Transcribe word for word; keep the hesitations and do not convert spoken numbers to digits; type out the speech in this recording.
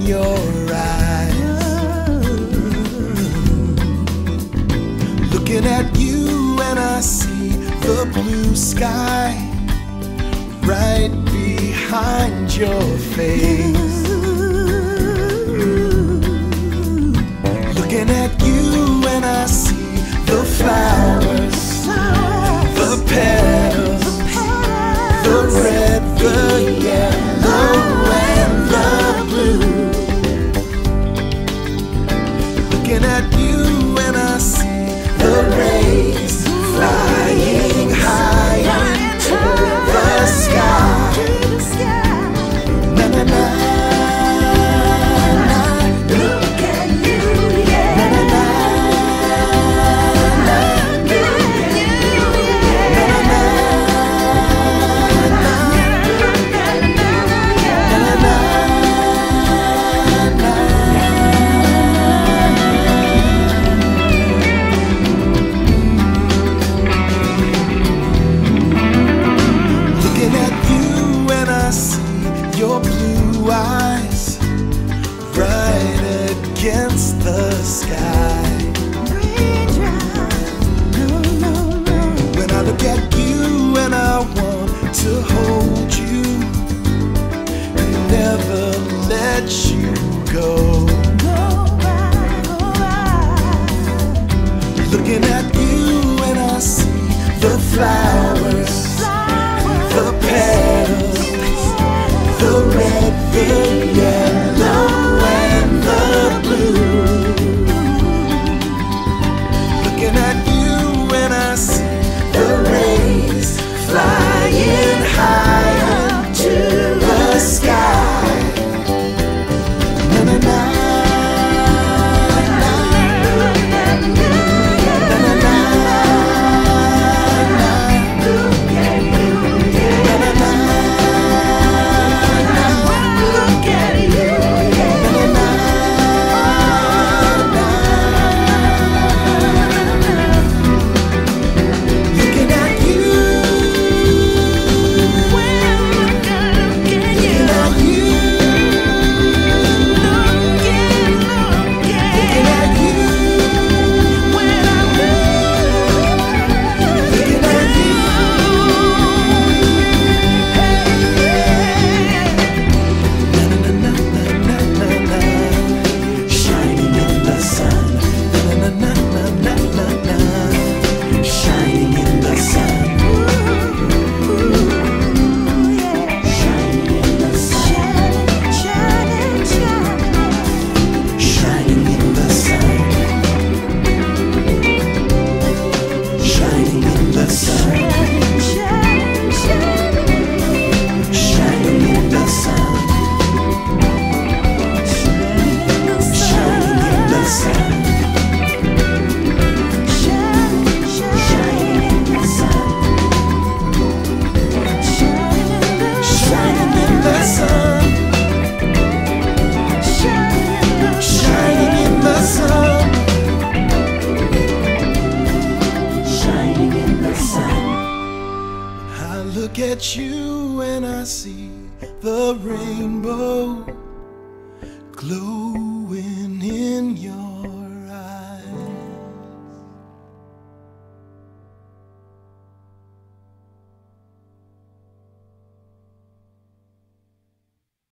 your eyes. Looking at you and I see the blue sky right behind your face. Looking at you and I see the flowers, the petals, the red, the yellow, and the blue. Looking at you and I see the rays flying high into the sky. Na na na. Your blue eyes right against the sky. When I look at you and I want to hold you and never let you go. Looking at you and I see the flowers, the petals, the red, the yellow, and the blue. Looking at you and I see the rays flying high up to the sky. Na na na. Look at you and I see the rainbow glow.